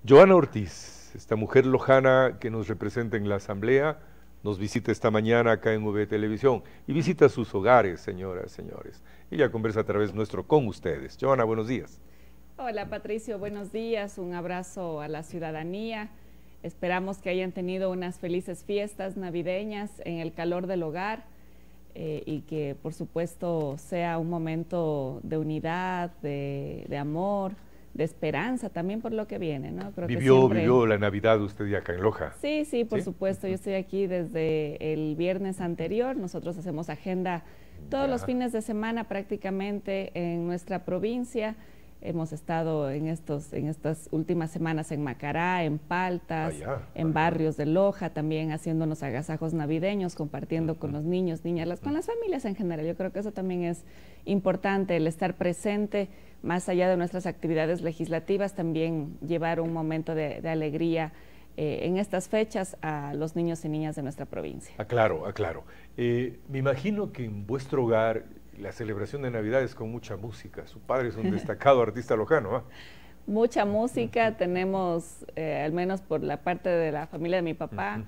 Joana Ortiz, esta mujer lojana que nos representa en la Asamblea, nos visita esta mañana acá en V Televisión y visita sus hogares, señoras, señores. Ella conversa a través nuestro con ustedes. Joana, buenos días. Hola Patricio, buenos días, un abrazo a la ciudadanía. Esperamos que hayan tenido unas felices fiestas navideñas en el calor del hogar y que por supuesto sea un momento de unidad, de amor, de esperanza también por lo que viene, ¿no? Creo que siempre... ¿Vivió la Navidad usted ya acá en Loja? Sí, por supuesto, yo estoy aquí desde el viernes anterior, nosotros hacemos agenda todos los fines de semana prácticamente en nuestra provincia. Hemos estado en estas últimas semanas en Macará, en Paltas, en barrios de Loja, también haciéndonos agasajos navideños, compartiendo con los niños, niñas, con las familias en general. Yo creo que eso también es importante, el estar presente, más allá de nuestras actividades legislativas, también llevar un momento de alegría en estas fechas a los niños y niñas de nuestra provincia. Aclaro. Me imagino que en vuestro hogar la celebración de Navidad es con mucha música. Su padre es un destacado artista lojano, ¿ah? Mucha música, tenemos, al menos por la parte de la familia de mi papá,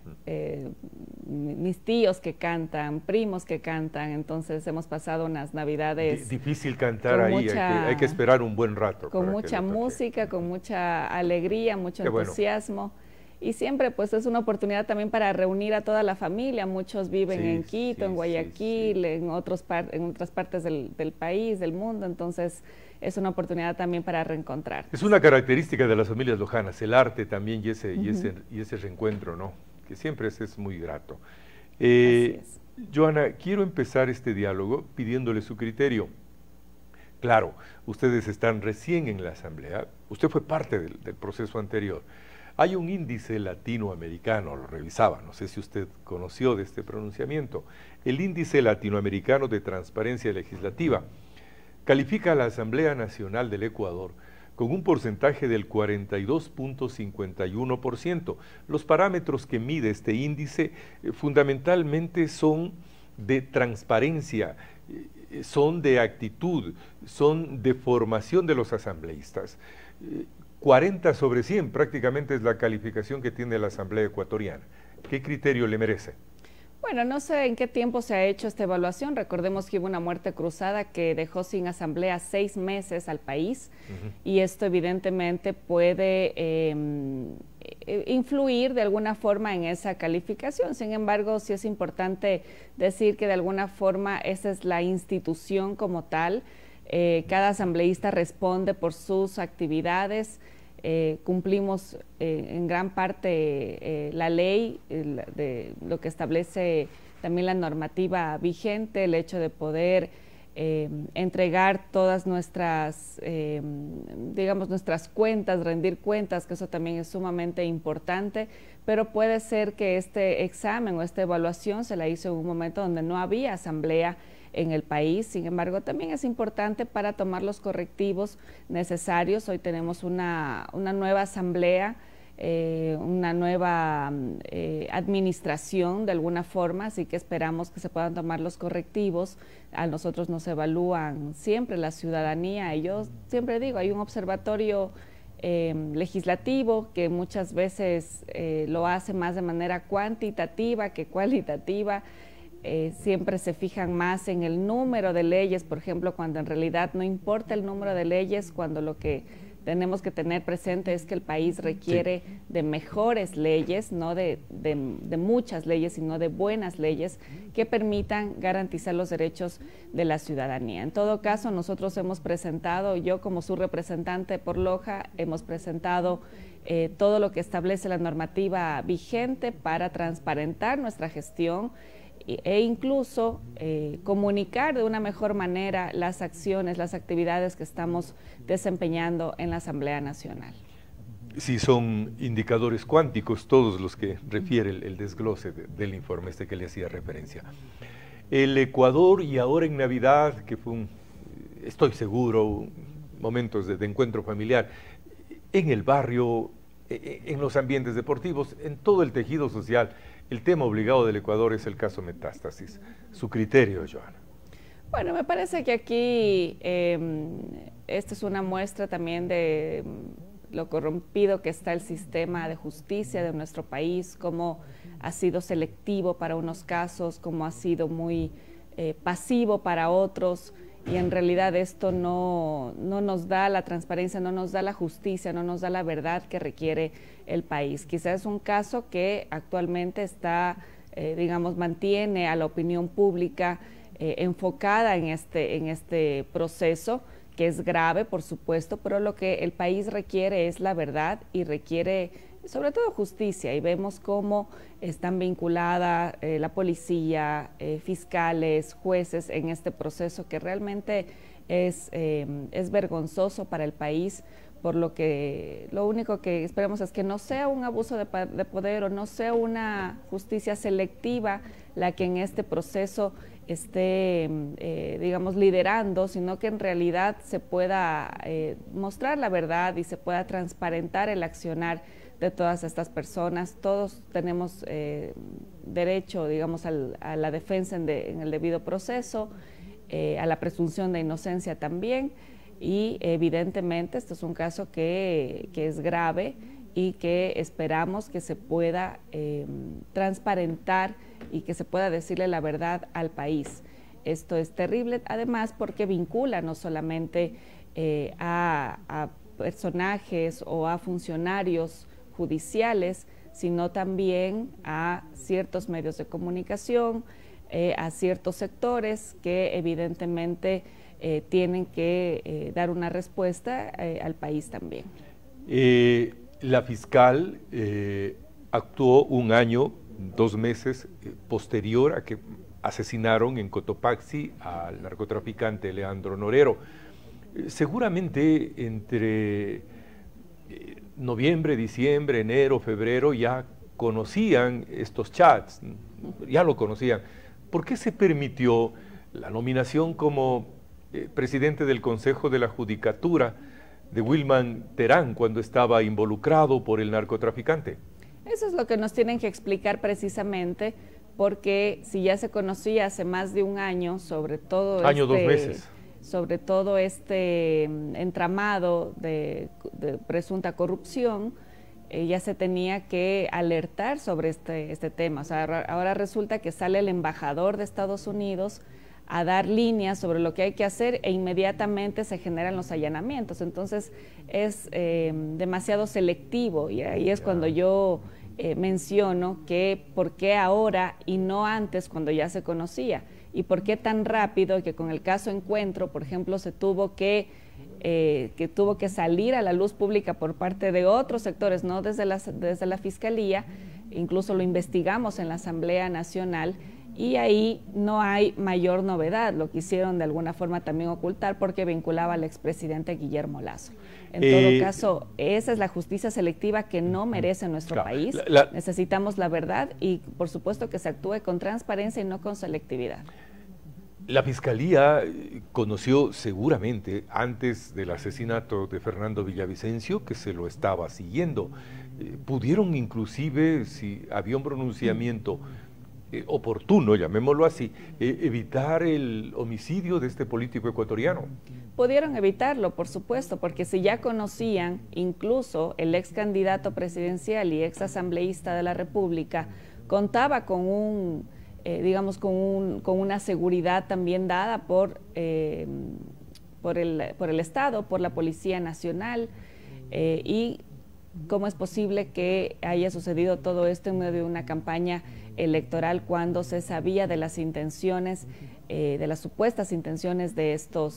mis tíos que cantan, primos que cantan, entonces hemos pasado unas Navidades... Difícil cantar ahí, hay que esperar un buen rato. Con mucha música, con mucha alegría, mucho entusiasmo. Y siempre pues es una oportunidad también para reunir a toda la familia. Muchos viven en Quito, en Guayaquil, en otras partes del país, del mundo, entonces es una oportunidad también para reencontrar. Es una característica de las familias lojanas, el arte también y ese reencuentro, ¿no? Que siempre es muy grato. Así es. Joana, quiero empezar este diálogo pidiéndole su criterio. Claro, ustedes están recién en la Asamblea, usted fue parte del proceso anterior. Hay un índice latinoamericano, lo revisaba, no sé si usted conoció de este pronunciamiento, el índice latinoamericano de transparencia legislativa. Califica a la Asamblea Nacional del Ecuador con un porcentaje del 42.51%. Los parámetros que mide este índice fundamentalmente son de transparencia, son de actitud, son de formación de los asambleístas. 40 sobre 100 prácticamente es la calificación que tiene la Asamblea Ecuatoriana. ¿Qué criterio le merece? Bueno, no sé en qué tiempo se ha hecho esta evaluación. Recordemos que hubo una muerte cruzada que dejó sin asamblea 6 meses al país y esto evidentemente puede influir de alguna forma en esa calificación. Sin embargo, sí es importante decir que de alguna forma esa es la institución como tal. Cada asambleísta responde por sus actividades. Cumplimos en gran parte la ley, de lo que establece también la normativa vigente, el hecho de poder entregar todas nuestras, digamos, nuestras cuentas, rendir cuentas, que eso también es sumamente importante, pero puede ser que este examen o esta evaluación se la hizo en un momento donde no había asamblea en el país. Sin embargo, también es importante para tomar los correctivos necesarios. Hoy tenemos una nueva asamblea, una nueva administración de alguna forma, así que esperamos que se puedan tomar los correctivos. A nosotros nos evalúan siempre la ciudadanía y yo siempre digo, hay un observatorio legislativo que muchas veces lo hace más de manera cuantitativa que cualitativa. Siempre se fijan más en el número de leyes, por ejemplo, cuando en realidad no importa el número de leyes, cuando lo que tenemos que tener presente es que el país requiere de mejores leyes, no de muchas leyes, sino de buenas leyes que permitan garantizar los derechos de la ciudadanía. En todo caso, nosotros hemos presentado, yo como su representante por Loja, hemos presentado todo lo que establece la normativa vigente para transparentar nuestra gestión e incluso comunicar de una mejor manera las acciones, las actividades que estamos desempeñando en la Asamblea Nacional. Sí, son indicadores cuánticos todos los que refiere el desglose del informe que le hacía referencia. El Ecuador y ahora en Navidad, que fue estoy seguro, momentos de encuentro familiar, en el barrio, en los ambientes deportivos, en todo el tejido social. El tema obligado del Ecuador es el caso Metástasis. Su criterio, Joana. Bueno, me parece que aquí esta es una muestra también de lo corrompido que está el sistema de justicia de nuestro país, cómo ha sido selectivo para unos casos, cómo ha sido muy pasivo para otros, y en realidad esto no nos da la transparencia, no nos da la justicia, no nos da la verdad que requiere el país. Quizás es un caso que actualmente está, digamos, mantiene a la opinión pública enfocada en este proceso, que es grave, por supuesto, pero lo que el país requiere es la verdad y requiere sobre todo justicia, y vemos cómo están vinculadas la policía, fiscales, jueces en este proceso que realmente es vergonzoso para el país, por lo que lo único que esperamos es que no sea un abuso de poder o no sea una justicia selectiva la que en este proceso esté, digamos, liderando, sino que en realidad se pueda mostrar la verdad y se pueda transparentar el accionar de todas estas personas. Todos tenemos derecho, digamos, a la defensa en el debido proceso, a la presunción de inocencia también, y evidentemente este es un caso que es grave y que esperamos que se pueda transparentar y que se pueda decirle la verdad al país. Esto es terrible, además, porque vincula no solamente a personajes o a funcionarios judiciales, sino también a ciertos medios de comunicación, a ciertos sectores que evidentemente tienen que dar una respuesta al país también. La fiscal actuó un año, 2 meses posterior a que asesinaron en Cotopaxi al narcotraficante Leandro Norero. Seguramente entre noviembre, diciembre, enero, febrero ya conocían estos chats, ya lo conocían. ¿Por qué se permitió la nominación como presidente del Consejo de la Judicatura de Wilman Terán cuando estaba involucrado por el narcotraficante? Eso es lo que nos tienen que explicar precisamente, porque si ya se conocía hace más de un año sobre todo 2 meses. Sobre todo este entramado de presunta corrupción, ya se tenía que alertar sobre este tema. O sea, ahora resulta que sale el embajador de Estados Unidos a dar líneas sobre lo que hay que hacer e inmediatamente se generan los allanamientos. Entonces es demasiado selectivo, y ahí es cuando yo menciono que por qué ahora y no antes, cuando ya se conocía, y por qué tan rápido, que con el caso Encuentro, por ejemplo, se tuvo que salir a la luz pública por parte de otros sectores, no desde la Fiscalía, incluso lo investigamos en la Asamblea Nacional, y ahí no hay mayor novedad. Lo quisieron de alguna forma también ocultar porque vinculaba al expresidente Guillermo Lasso. En todo caso, esa es la justicia selectiva que no merece nuestro país. Necesitamos la verdad y, por supuesto, que se actúe con transparencia y no con selectividad. La Fiscalía conoció seguramente antes del asesinato de Fernando Villavicencio que se lo estaba siguiendo. Pudieron inclusive, si había un pronunciamiento oportuno, llamémoslo así, evitar el homicidio de este político ecuatoriano. Pudieron evitarlo, por supuesto, porque si ya conocían, incluso el ex candidato presidencial y ex asambleísta de la República contaba con digamos, con una seguridad también dada por el Estado, por la Policía Nacional, y cómo es posible que haya sucedido todo esto en medio de una campaña electoral cuando se sabía de las intenciones, de las supuestas intenciones de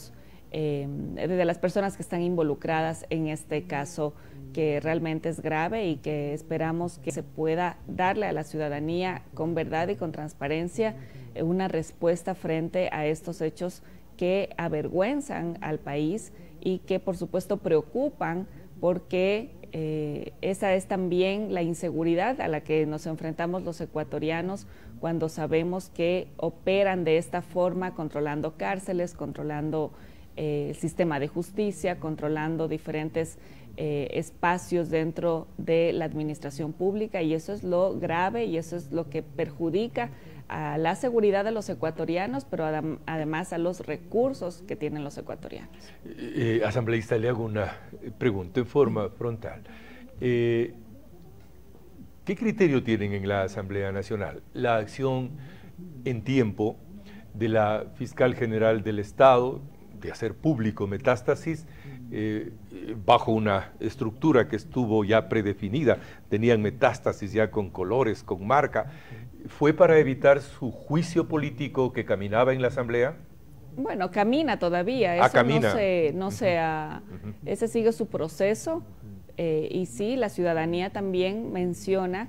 de las personas que están involucradas en este caso, que realmente es grave y que esperamos que se pueda darle a la ciudadanía con verdad y con transparencia una respuesta frente a estos hechos que avergüenzan al país y que por supuesto preocupan, porque esa es también la inseguridad a la que nos enfrentamos los ecuatorianos cuando sabemos que operan de esta forma, controlando cárceles, controlando el sistema de justicia, controlando diferentes espacios dentro de la administración pública, y eso es lo grave y eso es lo que perjudica a la seguridad de los ecuatorianos, pero además a los recursos que tienen los ecuatorianos. Asambleísta, le hago una pregunta en forma frontal. ¿Qué criterio tienen en la Asamblea Nacional? La acción en tiempo de la Fiscal General del Estado de hacer público Metástasis bajo una estructura que estuvo ya predefinida, tenían Metástasis ya con colores, con marca, ¿fue para evitar su juicio político que caminaba en la Asamblea? Bueno, camina todavía, eso camina. Ese sigue su proceso, y sí, la ciudadanía también menciona,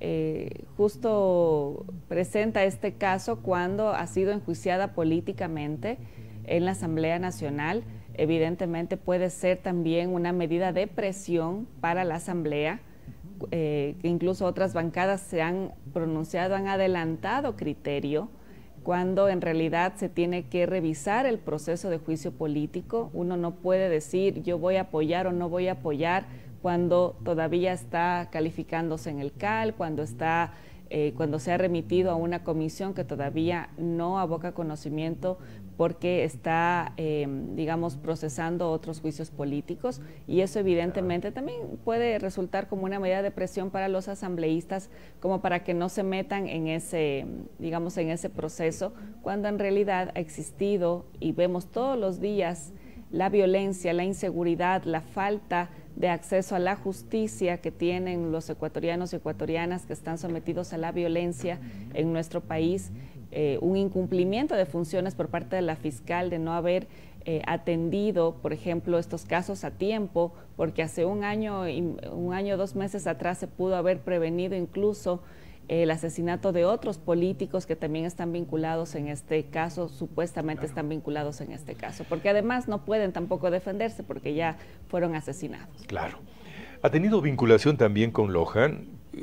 justo presenta este caso cuando ha sido enjuiciada políticamente en la Asamblea Nacional. Evidentemente puede ser también una medida de presión para la Asamblea, que incluso otras bancadas se han pronunciado, han adelantado criterio, cuando en realidad se tiene que revisar el proceso de juicio político. Uno no puede decir yo voy a apoyar o no voy a apoyar cuando todavía está calificándose en el CAL, cuando se ha remitido a una comisión que todavía no aboca conocimiento porque está, digamos, procesando otros juicios políticos, y eso evidentemente también puede resultar como una medida de presión para los asambleístas, como para que no se metan en ese, digamos, en ese proceso, cuando en realidad ha existido y vemos todos los días la violencia, la inseguridad, la falta de acceso a la justicia que tienen los ecuatorianos y ecuatorianas que están sometidos a la violencia en nuestro país, un incumplimiento de funciones por parte de la fiscal de no haber atendido, por ejemplo, estos casos a tiempo, porque hace un año, 2 meses atrás se pudo haber prevenido incluso el asesinato de otros políticos que también están vinculados en este caso, supuestamente están vinculados en este caso, porque además no pueden tampoco defenderse porque ya fueron asesinados. Claro. Ha tenido vinculación también con Lohan.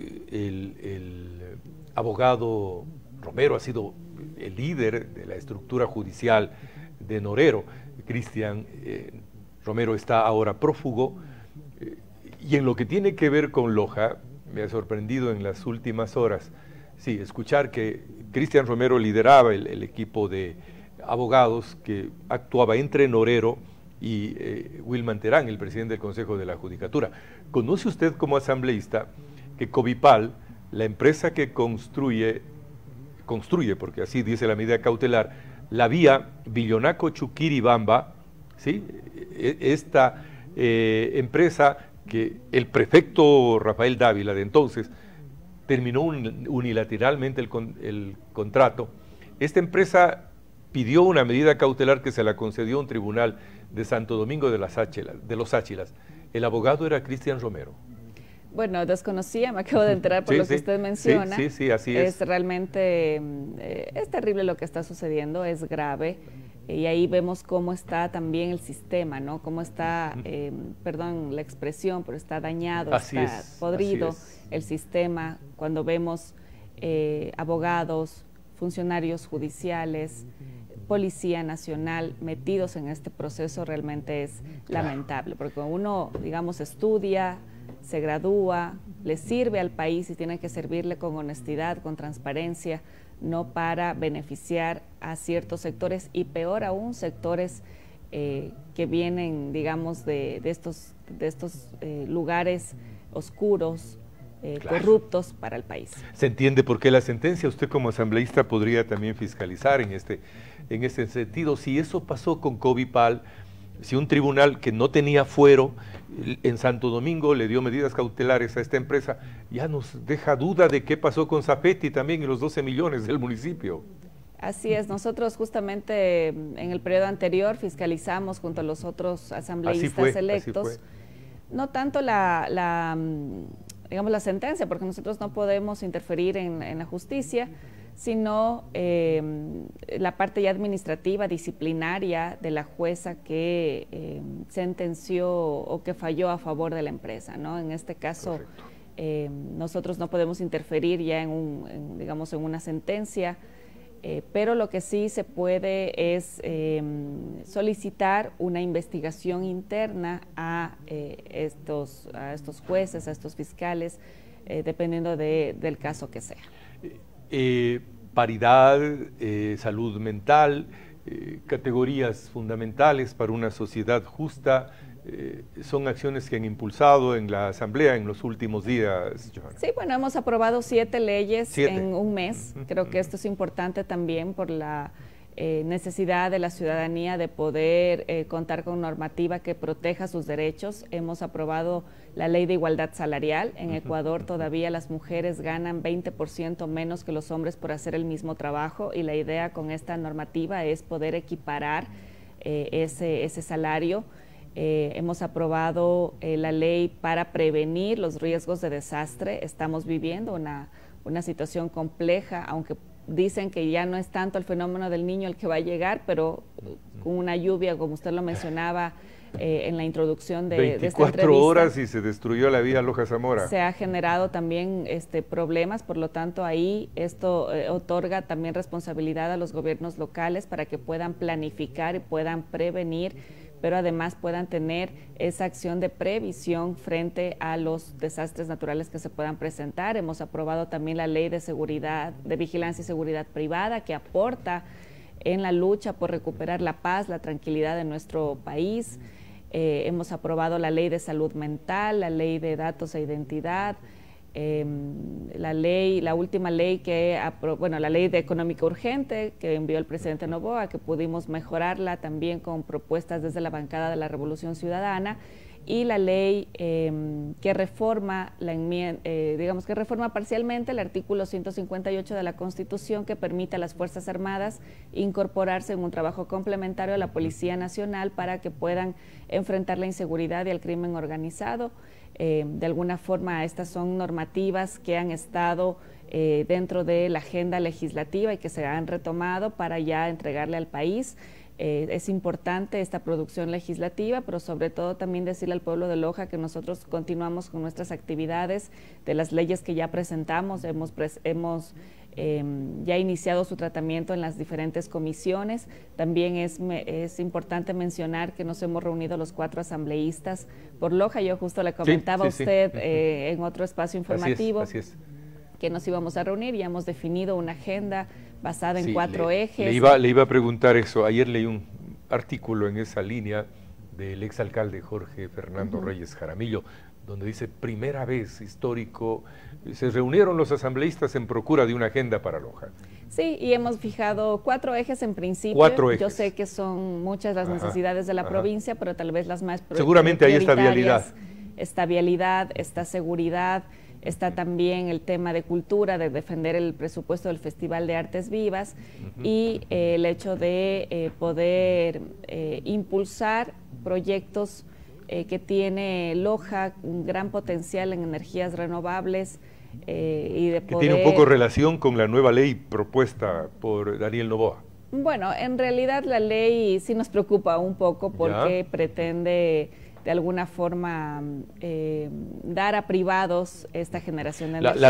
El abogado Romero ha sido el líder de la estructura judicial de Norero. Cristian Romero está ahora prófugo, y en lo que tiene que ver con Loja, me ha sorprendido en las últimas horas, sí, escuchar que Cristian Romero lideraba el equipo de abogados que actuaba entre Norero y Wilman Terán, el presidente del Consejo de la Judicatura. ¿Conoce usted como asambleísta que Covipal, la empresa que construye, porque así dice la medida cautelar, la vía Villonaco-Chuquiribamba, ¿sí? Esta empresa que el prefecto Rafael Dávila de entonces terminó unilateralmente el contrato, esta empresa pidió una medida cautelar que se la concedió un tribunal de Santo Domingo de los Áchilas. El abogado era Cristian Romero. Bueno, desconocía, me acabo de enterar por lo que usted menciona. Sí, así es. Es realmente, es terrible lo que está sucediendo, es grave. Y ahí vemos cómo está también el sistema, ¿no? Cómo está, perdón la expresión, pero está dañado, está podrido el sistema. Cuando vemos abogados, funcionarios judiciales, Policía Nacional metidos en este proceso, realmente es lamentable. Porque uno, digamos, estudia, se gradúa, le sirve al país y tiene que servirle con honestidad, con transparencia, no para beneficiar a ciertos sectores, y peor aún sectores que vienen, digamos, de estos lugares oscuros, corruptos para el país. Se entiende por qué la sentencia. Usted como asambleísta podría también fiscalizar en este sentido. Si eso pasó con Covipal, si un tribunal que no tenía fuero en Santo Domingo le dio medidas cautelares a esta empresa, ya nos deja duda de qué pasó con Zafetti también y los 12 millones del municipio. Así es, nosotros justamente en el periodo anterior fiscalizamos junto a los otros asambleístas electos, no tanto digamos, la sentencia, porque nosotros no podemos interferir en la justicia, sino la parte ya administrativa, disciplinaria de la jueza que sentenció o que falló a favor de la empresa, ¿no? En este caso, nosotros no podemos interferir ya digamos, en una sentencia. pero lo que sí se puede es solicitar una investigación interna a estos jueces, a estos fiscales, dependiendo del caso que sea. Paridad, salud mental, categorías fundamentales para una sociedad justa, son acciones que han impulsado en la Asamblea en los últimos días, Johanna. Sí, bueno, hemos aprobado 7 leyes en un mes. Creo que esto es importante también por la necesidad de la ciudadanía de poder contar con normativa que proteja sus derechos. Hemos aprobado la ley de igualdad salarial. En Ecuador todavía las mujeres ganan 20% menos que los hombres por hacer el mismo trabajo, y la idea con esta normativa es poder equiparar ese salario. Hemos aprobado la ley para prevenir los riesgos de desastre. Estamos viviendo una situación compleja, aunque dicen que ya no es tanto el fenómeno del Niño el que va a llegar, pero con una lluvia, como usted lo mencionaba en la introducción de esta entrevista. 24 horas y se destruyó la vía Loja Zamora. Se ha generado también problemas, por lo tanto ahí esto otorga también responsabilidad a los gobiernos locales para que puedan planificar y puedan prevenir, pero además puedan tener esa acción de previsión frente a los desastres naturales que se puedan presentar. Hemos aprobado también la ley de seguridad, de vigilancia y seguridad privada, que aporta en la lucha por recuperar la paz, la tranquilidad de nuestro país. Hemos aprobado la ley de salud mental, la ley de datos e identidad, la última ley la ley de económica urgente que envió el presidente Noboa, que pudimos mejorarla también con propuestas desde la bancada de la Revolución Ciudadana, y la ley que reforma que reforma parcialmente el artículo 158 de la Constitución, que permite a las Fuerzas Armadas incorporarse en un trabajo complementario a la Policía Nacional para que puedan enfrentar la inseguridad y el crimen organizado. De alguna forma, estas son normativas que han estado dentro de la agenda legislativa y que se han retomado para ya entregarle al país. Es importante esta producción legislativa, pero sobre todo también decirle al pueblo de Loja que nosotros continuamos con nuestras actividades de las leyes que ya presentamos. Hemos ya iniciado su tratamiento en las diferentes comisiones. También es importante mencionar que nos hemos reunido los 4 asambleístas por Loja. Yo justo le comentaba a usted en otro espacio informativo así es. Que nos íbamos a reunir. Ya hemos definido una agenda basada en 4 ejes. Le iba a preguntar eso. Ayer leí un artículo en esa línea del exalcalde Jorge Fernando Reyes Jaramillo, donde dice: primera vez histórico, se reunieron los asambleístas en procura de una agenda para Loja. Sí, y hemos fijado 4 ejes en principio. 4 ejes. Yo sé que son muchas las necesidades de la provincia, pero tal vez las más seguramente hay esta vialidad. Esta vialidad, esta seguridad, está también el tema de cultura, de defender el presupuesto del Festival de Artes Vivas, y el hecho de poder impulsar proyectos que tiene Loja, un gran potencial en energías renovables, y de que tiene un poco relación con la nueva ley propuesta por Daniel Noboa. Bueno, en realidad la ley sí nos preocupa un poco porque pretende de alguna forma dar a privados esta generación de energía.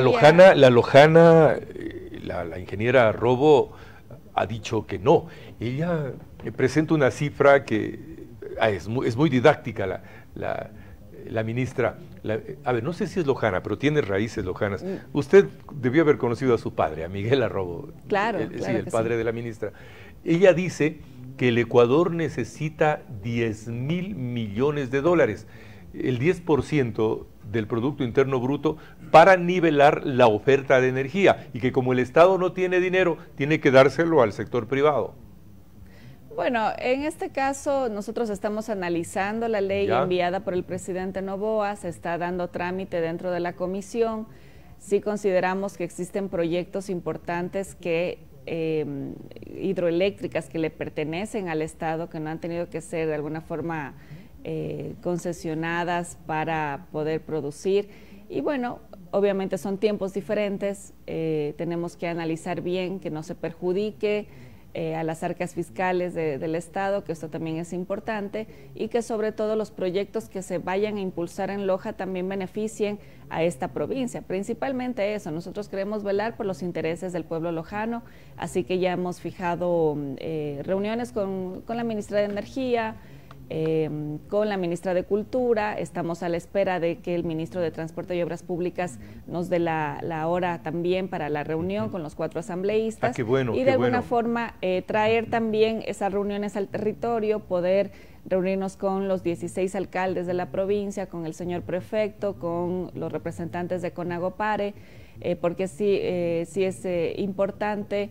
La ingeniera Robo ha dicho que no. Ella presenta una cifra que es muy didáctica la ministra. A ver, no sé si es lojana, pero tiene raíces lojanas. Usted debió haber conocido a su padre, a Miguel Arrobo. Claro, el padre de la ministra. Ella dice que el Ecuador necesita 10.000 millones de dólares, el 10% del Producto Interno Bruto, para nivelar la oferta de energía, y que como el Estado no tiene dinero, tiene que dárselo al sector privado. Bueno, en este caso nosotros estamos analizando la ley enviada por el presidente Noboa, se está dando trámite dentro de la comisión. Sí consideramos que existen proyectos importantes hidroeléctricas que le pertenecen al Estado, que no han tenido que ser de alguna forma concesionadas para poder producir. Y bueno, obviamente son tiempos diferentes, tenemos que analizar bien que no se perjudique a las arcas fiscales del Estado, que esto también es importante, y que sobre todo los proyectos que se vayan a impulsar en Loja también beneficien a esta provincia. Principalmente eso, nosotros queremos velar por los intereses del pueblo lojano, así que ya hemos fijado reuniones con la ministra de Energía, con la ministra de Cultura. Estamos a la espera de que el ministro de Transporte y Obras Públicas nos dé la hora también para la reunión con los 4 asambleístas. Qué bueno, y de alguna forma traer también esas reuniones al territorio, poder reunirnos con los 16 alcaldes de la provincia, con el señor prefecto, con los representantes de Conagopare, porque sí es importante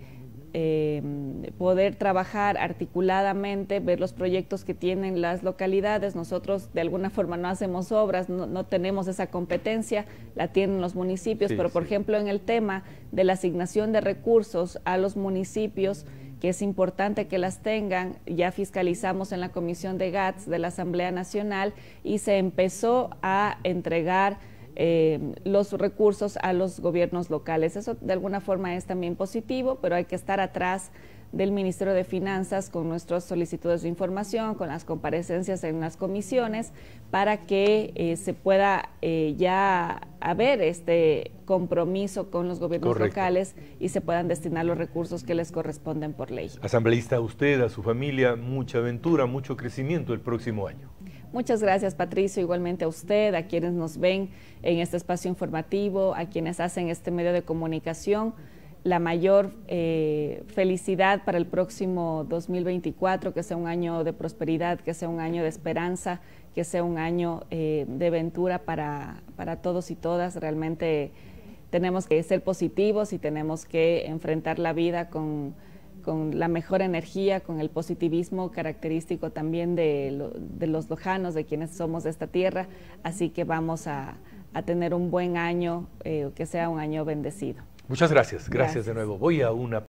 poder trabajar articuladamente, ver los proyectos que tienen las localidades. Nosotros de alguna forma no hacemos obras, no tenemos esa competencia, la tienen los municipios, pero por ejemplo en el tema de la asignación de recursos a los municipios, que es importante que las tengan, ya fiscalizamos en la Comisión de GATS de la Asamblea Nacional y se empezó a entregar los recursos a los gobiernos locales. Eso de alguna forma es también positivo, pero hay que estar atrás del Ministerio de Finanzas con nuestras solicitudes de información, con las comparecencias en las comisiones, para que se pueda ya haber este compromiso con los gobiernos locales y se puedan destinar los recursos que les corresponden por ley. Asambleísta, a usted, a su familia, mucha aventura, mucho crecimiento el próximo año. Muchas gracias, Patricio, igualmente a usted, a quienes nos ven en este espacio informativo, a quienes hacen este medio de comunicación. La mayor felicidad para el próximo 2024, que sea un año de prosperidad, que sea un año de esperanza, que sea un año de aventura para todos y todas. Realmente tenemos que ser positivos y tenemos que enfrentar la vida con la mejor energía, con el positivismo característico también de los lojanos, de quienes somos de esta tierra. Así que vamos a tener un buen año, que sea un año bendecido. Muchas gracias. Gracias de nuevo. Voy a una